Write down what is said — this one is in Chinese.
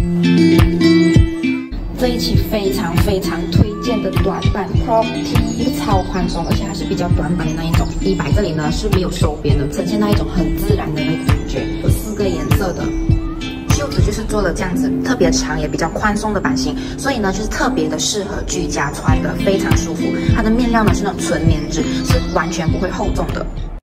这一期非常推荐的短版 crop T， 超宽松，而且它是比较短版的那一种。衣摆这里呢是没有收边的，呈现那一种很自然的那个感觉。有4个颜色的，袖子就是做了这样子特别长也比较宽松的版型，所以呢就是特别的适合居家穿的，非常舒服。它的面料呢是那种纯棉质，是完全不会厚重的。